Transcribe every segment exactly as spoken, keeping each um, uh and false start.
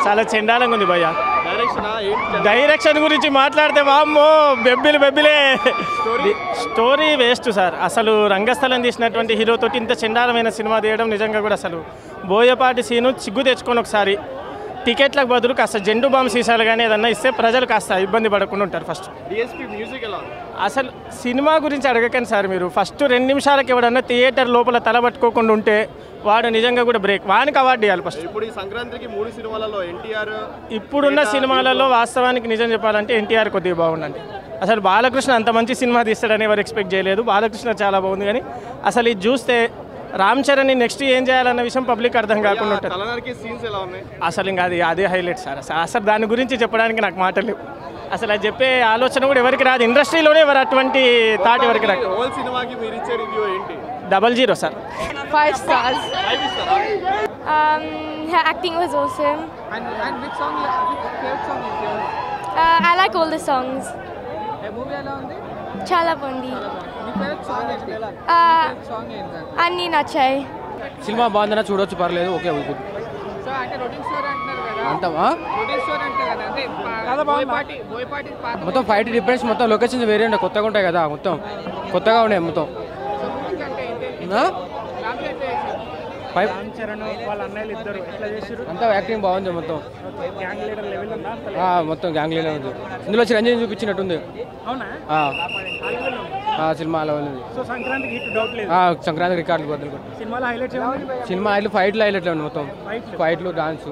చాలా చెండాలంగా ఉంది భయ్య. డైరెక్షన్ గురించి మాట్లాడితే వామ్మో బెబ్బిలు బెబ్బిలే. Story waste sir. అసలు రంగస్థలం తీసినటువంటి హీరోతోటి ఇంత చెండాలమైన సినిమా తీయడం నిజంగా కూడా అసలు బోయపాటి సీను సిగ్గు తెచ్చుకొని ఒకసారి టికెట్లకు బదులు కాస్త జెండు బాంబు సీసాలు కానీ ఏదన్నా ఇస్తే ప్రజలు కాస్త ఇబ్బంది పడకుండా ఉంటారు. ఫస్ట్ అసలు సినిమా గురించి అడగకండి సార్ మీరు. ఫస్ట్ రెండు నిమిషాలకి ఎవడన్నా థియేటర్ లోపల తలబట్టుకోకుండా ఉంటే వాడు నిజంగా కూడా బ్రేక్ వానికి అవార్డు ఇవ్వాలి ఫస్ట్. ఇప్పుడు ఈ సంక్రాంతికి మూడు సినిమాలలో ఎన్టీఆర్ ఇప్పుడున్న సినిమాలలో వాస్తవానికి నిజం చెప్పాలంటే ఎన్టీఆర్ కొద్దిగా బాగుండండి. అసలు బాలకృష్ణ అంత మంచి సినిమా తీస్తాడని ఎవరు ఎక్స్పెక్ట్ చేయలేదు. బాలకృష్ణ చాలా బాగుంది. కానీ అసలు ఇది చూస్తే రామ్ చరణ్ నెక్స్ట్ ఏం చేయాలన్న విషయం పబ్లిక్ అర్థం కాకుండా ఉంటుంది. అసలు ఇంకా అది అదే హైలైట్ సార్. అసలు అసలు దాని గురించి చెప్పడానికి నాకు మాటలు లేవు. అసలు అది చెప్పే ఆలోచన కూడా ఎవరికి రాదు. ఇండస్ట్రీలోనే ఎవరు అటువంటి థాట్ ఎవరికి రాదు. Double zero sir. Five stars. Um, her acting was awesome. And, and which song, which favorite song is yours? Uh, I like all the songs. A movie ఎలా ఉంది? చాలా బాగుంది. మీ ఫేవరెట్ సాంగ్ ఏంటి? సాంగ్ ఏంటి? అన్నీ నచ్చాయి. సినిమా బాగుందన్నా చూడొచ్చు, పర్లేదు, ఓకే ఓకే. సో అంటే రొటీన్ స్టోరీ అంటున్నారు కదా, అంతమా రొటీన్ స్టోరీ అంటారు కదా, అంటే బోయపాటి బోయపాటి పాత మొత్తం ఫైట్ డిఫరెన్స్, మొత్తం లొకేషన్స్ వేరే ఉంటాయి, కొత్తగా ఉంటాయి కదా, మొత్తం కొత్తగా ఉన్నాయి మొత్తం. అంతా యాక్టింగ్ బాగుంది మొత్తం. మొత్తం గ్యాంగ్ లీడర్ ఉంది ఇందులో. చిరంజీవి చూపించినట్టుంది సినిమా అలా ఉంది. సంక్రాంతి రికార్డులు బదులు సినిమా హైలైట్ ఫైట్లు హైలైట్లు ఉంది మొత్తం. ఫైట్లు డాన్స్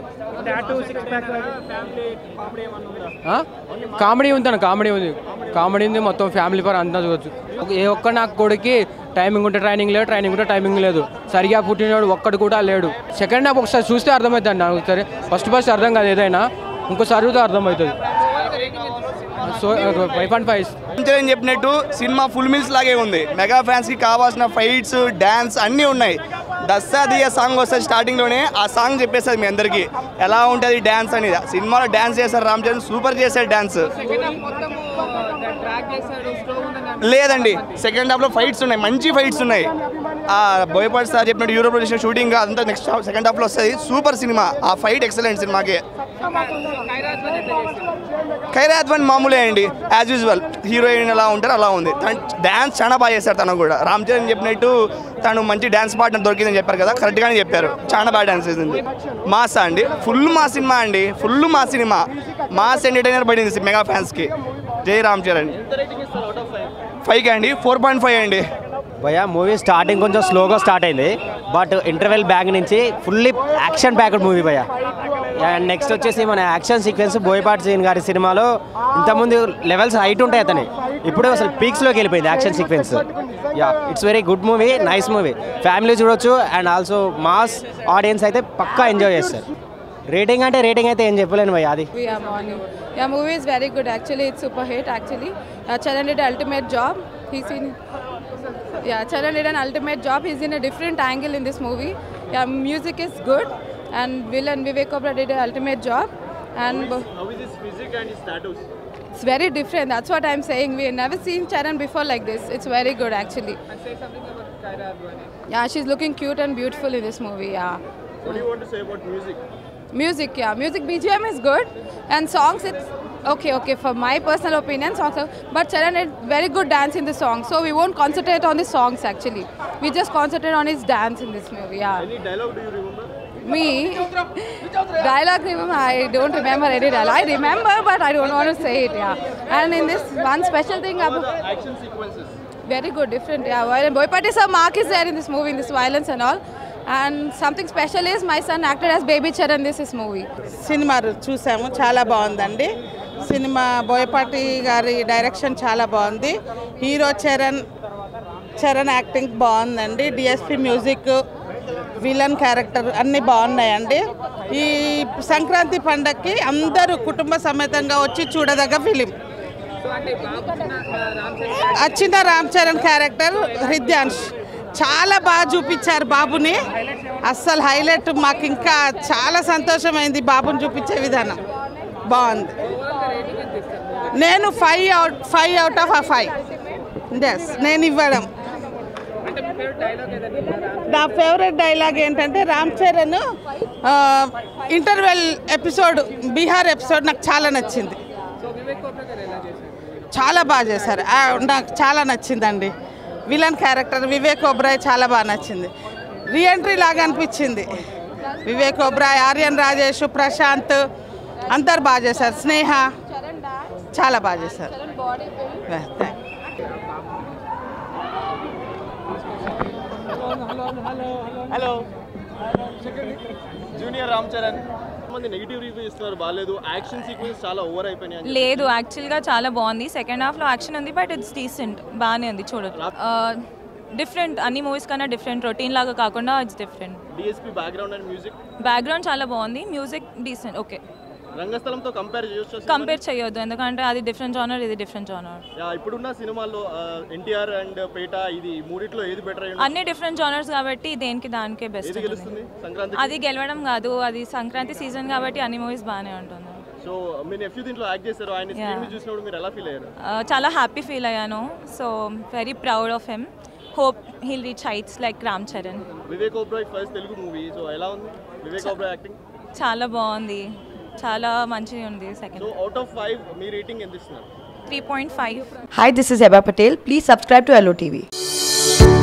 కామెడీ ఉంది అన్న, కామెడీ ఉంది కామెడీ ఉంది మొత్తం. ఫ్యామిలీ పర్ అంతా చూడొచ్చు. ఏ ఒక్క నాకు కొడుకు టైమింగ్ ఉంటే ట్రైనింగ్ లేదు, ట్రైనింగ్ ఉంటే టైమింగ్ లేదు. సరిగా పుట్టినవాడు ఒక్కడు కూడా లేడు. సెకండ్ హాఫ్ ఒకసారి చూస్తే అర్థమవుతుంది నాకు. సరే ఫస్ట్ ఫస్ట్ అర్థం కాదు, ఏదైనా ఇంకోసారి చూస్తే అర్థమవుతుంది. సో ఫైవ్ పాయింట్ ఫైవ్ అని చెప్పినట్టు సినిమా ఫుల్ మీల్స్ లాగే ఉంది. మెగా ఫ్యాన్స్కి కావాల్సిన ఫైట్స్ డ్యాన్స్ అన్నీ ఉన్నాయి. దసరా దియ సాంగ్ వస్తుంది స్టార్టింగ్లోనే, ఆ సాంగ్ చెప్పేస్తుంది మీ అందరికీ ఎలా ఉంటుంది డ్యాన్స్ అనేది. సినిమాలో డ్యాన్స్ చేశారు రామ్ చరణ్, సూపర్ చేశారు డ్యాన్స్. లేదండి, సెకండ్ హాఫ్లో ఫైట్స్ ఉన్నాయి, మంచి ఫైట్స్ ఉన్నాయి. ఆ బోయపాటి సార్ చెప్పినట్టు యూరోప్ చేసిన షూటింగ్ అంతా నెక్స్ట్ సెకండ్ హాఫ్లో వస్తుంది. సూపర్ సినిమా, ఆ ఫైట్ ఎక్సలెంట్ సినిమాకి. ఖైరాత్వన్ మామూలే అండి, యాజ్ యూజువల్ హీరోయిన్ ఎలా ఉంటారు అలా ఉంది. తను డ్యాన్స్ చాలా బాగా చేశారు. తను కూడా రామ్ చరణ్ చెప్పినట్టు తను మంచి డ్యాన్స్ పార్ట్నర్ దొరికిందని చెప్పారు కదా, కరెక్ట్గానే చెప్పారు. చాలా బాగా డ్యాన్స్ చేసింది. మాసా అండి, ఫుల్ మా సినిమా అండి, ఫుల్ మా సినిమా. మాస్ ఎంటర్టైనర్ పడింది మెగా ఫ్యాన్స్కి. జై రామ్ చరణ్. ఫైవ్కి అండి ఫోర్ పాయింట్ ఫైవ్ అండి. భయ్యా మూవీ స్టార్టింగ్ కొంచెం స్లోగా స్టార్ట్ అయింది, బట్ ఇంటర్వెల్ బ్యాక్ నుంచి ఫుల్లీ యాక్షన్ ప్యాక్డ్ మూవీ భయ్యా. అండ్ నెక్స్ట్ వచ్చేసి మన యాక్షన్ సీక్వెన్స్ బోయపాటి సీన్ గారి సినిమాలో ఇంతకుముందు లెవెల్స్ హైట్ ఉంటాయి అతని, ఇప్పుడు అసలు పీక్స్లోకి వెళ్ళిపోయింది action sequence. Yeah it's very good movie, nice movie, family చూడొచ్చు. అండ్ ఆల్సో మాస్ ఆడియన్స్ అయితే పక్కా ఎంజాయ్ చేస్తారు. రేటింగ్ అంటే రేటింగ్ అయితే ఏం చెప్పలేను భయ్యా అది. Yeah, movie is very good actually. It's super hit actually. Uh, Charan did an ultimate job. He's in Yeah, Charan did an ultimate job. He's in a different angle in this movie. Yeah, music is good and villain Vivek Oberoi did an ultimate job. And how is, how is his physique and his status? It's very different. That's what I'm saying. We have never seen Charan before like this. It's very good actually. And say something about Kyra Advani. Yeah, she's looking cute and beautiful in this movie. Yeah. What do you want to say about music? Music, yeah. Music B G M is good. And songs, it's okay, okay. For my personal opinion, songs are... But Charan did very good dance in the song. So we won't concentrate on the songs actually. We just concentrate on his dance in this movie, yeah. Any dialogue do you remember? Me? Dialogue, remember? I don't remember any dialogue. I remember, but I don't want to say it, yeah. And in this, one special thing about... Action sequences. Very good, different, yeah. Boypati sir, Mark is there in this movie, in this violence and all. And something special is my son acted as Baby Charan this is movie. Cinema చూసాము, చాలా బాగుందండి cinema. Boyapati గారి direction చాలా బాగుంది. Hero Charan Charan acting బాగుందండి. DSP music, villain character అన్నీ బాగున్నాయండి. ఈ సంక్రాంతి పండగకి అందరూ కుటుంబ సమేతంగా వచ్చి చూడదగ్గ ఫిలిం. వచ్చిన రామ్ చరణ్ క్యారెక్టర్ హృద్యాన్ష్ చాలా బాగా చూపించారు బాబుని. అస్సలు హైలైట్. మాకు ఇంకా చాలా సంతోషమైంది బాబుని చూపించే విధానం బాగుంది. నేను five out five out of ఆ ఫైవ్ ఎస్ నేను ఇవ్వడం. నా ఫేవరెట్ డైలాగ్ ఏంటంటే Ram Charan interval episode Bihar episode నాకు చాలా నచ్చింది. చాలా బాగా చేశారు, నాకు చాలా నచ్చిందండి. విలన్ క్యారెక్టర్ వివేక్ ఓబ్రాయ్ చాలా బాగా నచ్చింది. రీఎంట్రీ లాగా అనిపించింది. వివేక్ ఓబ్రాయ్, ఆర్యన్ రాజేష్, ప్రశాంత్ అందరు బాగా చేశారు. స్నేహ చాలా బాగా చేశారు. హలో జూనియర్ రామ్ చరణ్ మంది నెగిటివ్ రివ్యూ ఇస్తున్నారు, బాగాలేదు, యాక్షన్ సీక్వెన్స్ చాలా ఓవర్ అయిపోయినాయి. లేదు, యాక్చువల్గా చాలా బాగుంది. సెకండ్ హాఫ్లో యాక్షన్ ఉంది, బట్ ఇట్స్ డీసెంట్, బాగానే ఉంది చూడొచ్చు. డిఫరెంట్, అన్ని మూవీస్ కన్నా డిఫరెంట్, రొటీన్ లాగా కాకుండా it's different. DSP background and music background చాలా బాగుంది, మ్యూజిక్ డీసెంట్, ఓకే. రంగస్థలంతో కంపేర్ చేయొచ్చు? కంపేర్ చేయొద్దు, ఎందుకంటే అది డిఫరెంట్ జానర్, ఇది డిఫరెంట్ జానర్. ఇప్పుడున్న సినిమాల్లో ఎన్టీఆర్ అండ్ పేట ఇది మూడిట్లో ఏది బెటర్? అన్ని డిఫరెంట్ జానర్స్ కాబట్టి దేనికి దానికే బెస్ట్. అది గెలవడం కాదు, అది సంక్రాంతి సీజన్ కాబట్టి అన్ని మూవీస్ బాగానే ఉంటుంది. సో మీ నెఫ్యూ దీంట్లో యాక్ట్ చేశారు, ఆయన స్క్రీన్ చూసినప్పుడు మీరు ఎలా ఫీల్ అయ్యారు? చాలా హ్యాపీ ఫీల్ అయ్యాను. So very proud of him. Hope he'll reach heights like Ram Charan. Vivek Oberoi first Telugu movie, so ఎలా ఉంది వివేక్ ఓబ్రాయ్ యాక్టింగ్? చాలా బాగుంది, చాలా మంచిగా ఉంది. Second so out of five మీ రేటింగ్ ఎంత ఇస్తున్నారు? Three point five. Hi, this is Heba Patel. Please subscribe to L O T V.